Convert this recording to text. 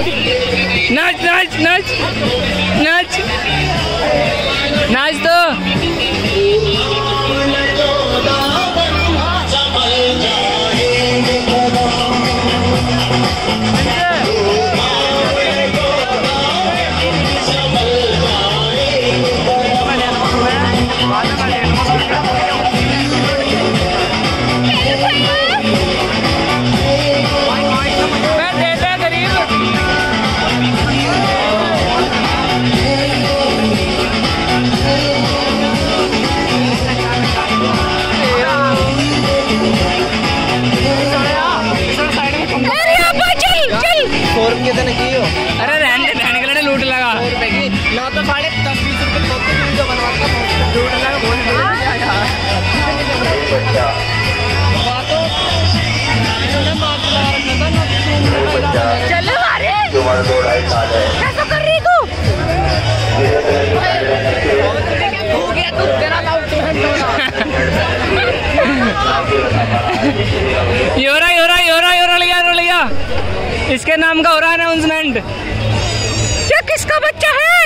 नाच नाच नाच नाच नाच तो अरे रहने के लिए लूट लगा ना तो 10-20 रुपए लूट लगा चलो कैसा कर रही तू हो गया तू तेरा योरा लिया इसके नाम का हो रहा है अनाउंसमेंट। क्या किसका बच्चा है?